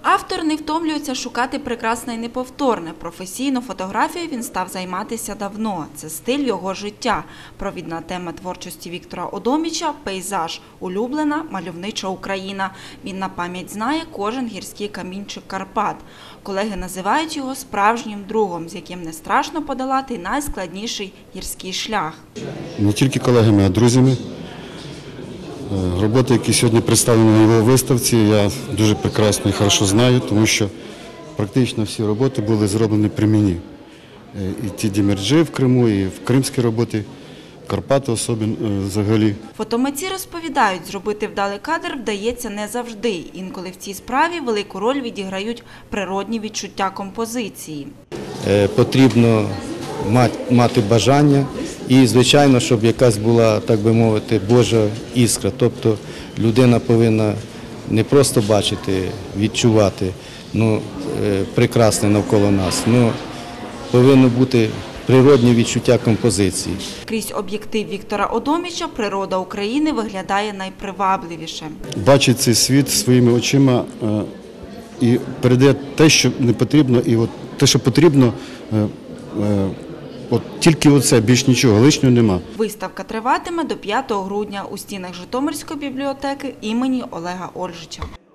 Автор не втомлюється шукати прекрасне і неповторне. Професійно фотографією він став займатися давно. Це стиль його життя. Провідна тема творчості Віктора Одоміча – пейзаж. Улюблена мальовнича Україна. Він на пам'ять знає кожен гірський камінчик Карпат. Колеги називають його справжнім другом, з яким не страшно подолати найскладніший гірський шлях. Не тільки колегами, а друзями. Роботи, які сьогодні представлені на його виставці, я дуже прекрасно і хорошо знаю, тому що практично всі роботи були зроблені при мені. І ті демірджі в Криму, і в кримські роботи, Карпати особливо взагалі. Фотомитці розповідають, зробити вдалий кадр вдається не завжди. Інколи в цій справі велику роль відіграють природні відчуття композиції. Потрібно мати бажання і, звичайно, щоб якась була, так би мовити, Божа іскра. Тобто людина повинна не просто бачити, відчувати прекрасне навколо нас, але повинно бути природні відчуття композиції. Крізь об'єктив Віктора Одоміча природа України виглядає найпривабливіше. Бачить цей світ своїми очима і передає те, що не потрібно, і от те, що потрібно, от тільки оце, більш нічого, лишнього нема. Виставка триватиме до 5 грудня у стінах Житомирської бібліотеки імені Олега Ольжича.